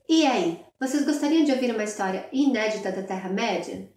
E aí, vocês gostariam de ouvir uma história inédita da Terra-média?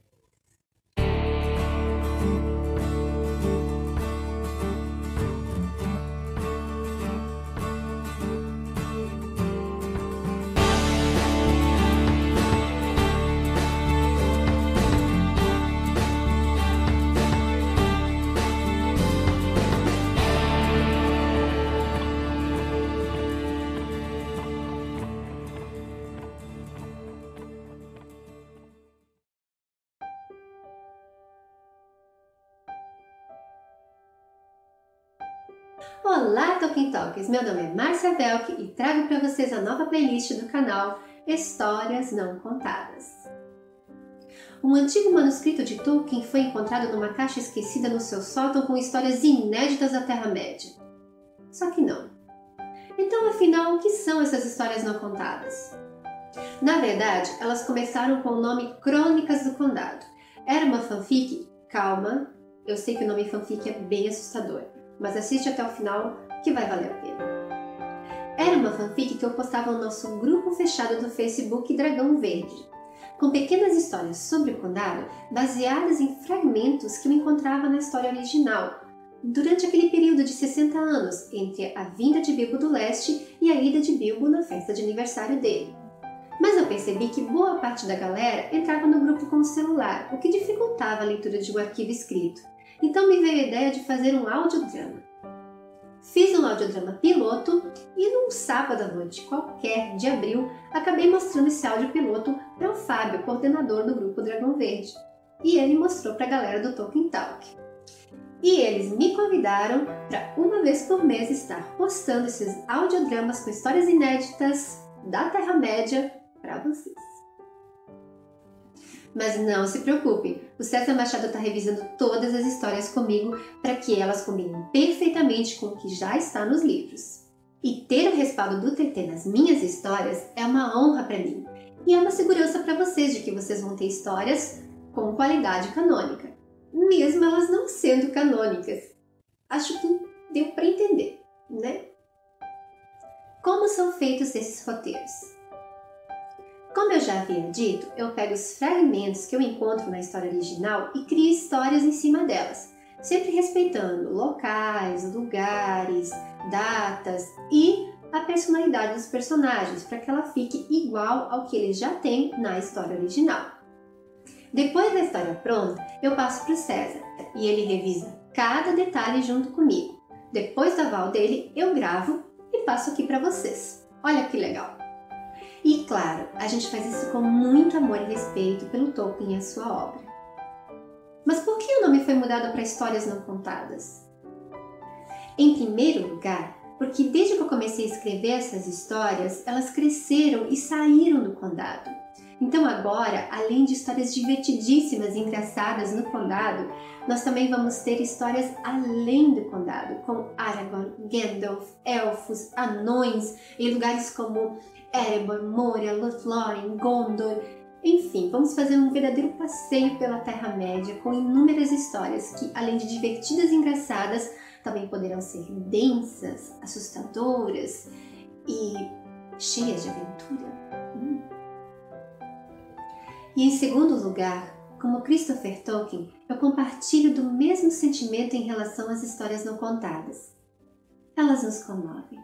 Olá, Tolkien Talkers! Meu nome é Márcia Velk e trago para vocês a nova playlist do canal Histórias Não Contadas. Um antigo manuscrito de Tolkien foi encontrado numa caixa esquecida no seu sótão com histórias inéditas da Terra-média. Só que não. Então, afinal, o que são essas histórias não contadas? Na verdade, elas começaram com o nome Crônicas do Condado. Era uma fanfic? Calma, eu sei que o nome fanfic é bem assustador, mas assiste até o final que vai valer a pena. Era uma fanfic que eu postava no nosso grupo fechado do Facebook Dragão Verde, com pequenas histórias sobre o condado baseadas em fragmentos que eu encontrava na história original, durante aquele período de 60 anos entre a vinda de Bilbo do Leste e a ida de Bilbo na festa de aniversário dele. Mas eu percebi que boa parte da galera entrava no grupo com o celular, o que dificultava a leitura de um arquivo escrito. Então me veio a ideia de fazer um audiodrama. Fiz um audiodrama piloto e num sábado à noite qualquer de abril, acabei mostrando esse áudio piloto para o Fábio, coordenador do grupo Dragão Verde. E ele mostrou para a galera do Tolkien Talk. E eles me convidaram para uma vez por mês estar postando esses audiodramas com histórias inéditas da Terra-média para vocês. Mas não se preocupem, o César Machado está revisando todas as histórias comigo para que elas combinem perfeitamente com o que já está nos livros. E ter o respaldo do TT nas minhas histórias é uma honra para mim e é uma segurança para vocês de que vocês vão ter histórias com qualidade canônica, mesmo elas não sendo canônicas. Acho que deu para entender, né? Como são feitos esses roteiros? Como eu já havia dito, eu pego os fragmentos que eu encontro na história original e crio histórias em cima delas, sempre respeitando locais, lugares, datas e a personalidade dos personagens, para que ela fique igual ao que eles já têm na história original. Depois da história pronta, eu passo para o César e ele revisa cada detalhe junto comigo. Depois do aval dele, eu gravo e passo aqui para vocês. Olha que legal! E claro, a gente faz isso com muito amor e respeito pelo Tolkien e a sua obra. Mas por que o nome foi mudado para Histórias Não Contadas? Em primeiro lugar, porque desde que eu comecei a escrever essas histórias, elas cresceram e saíram do condado. Então agora, além de histórias divertidíssimas e engraçadas no condado, nós também vamos ter histórias além do condado, com Aragorn, Gandalf, elfos, anões, em lugares como Erebor, Moria, Lothlórien, Gondor. Enfim, vamos fazer um verdadeiro passeio pela Terra-média com inúmeras histórias que, além de divertidas e engraçadas, também poderão ser densas, assustadoras e cheias de aventura. E em segundo lugar, como Christopher Tolkien, eu compartilho do mesmo sentimento em relação às histórias não contadas. Elas nos comovem.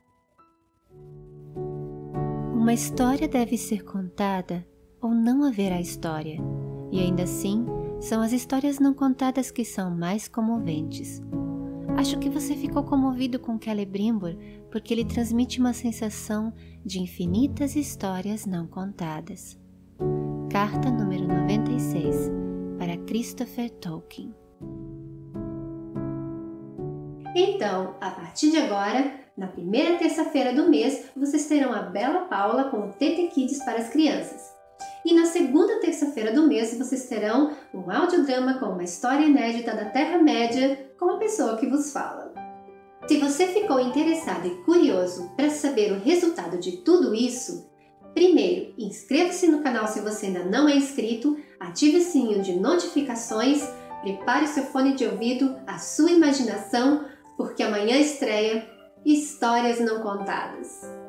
Uma história deve ser contada ou não haverá história, e ainda assim, são as histórias não contadas que são mais comoventes. Acho que você ficou comovido com Celebrimbor porque ele transmite uma sensação de infinitas histórias não contadas. Carta número 96, para Christopher Tolkien. Então, a partir de agora, na primeira terça-feira do mês, vocês terão a Bela Paula com o TT Kids para as crianças. E na segunda terça-feira do mês, vocês terão um audiodrama com uma história inédita da Terra-média com a pessoa que vos fala. Se você ficou interessado e curioso para saber o resultado de tudo isso, primeiro, inscreva-se no canal se você ainda não é inscrito, ative o sininho de notificações, prepare seu fone de ouvido, a sua imaginação, porque amanhã estreia Histórias Não Contadas.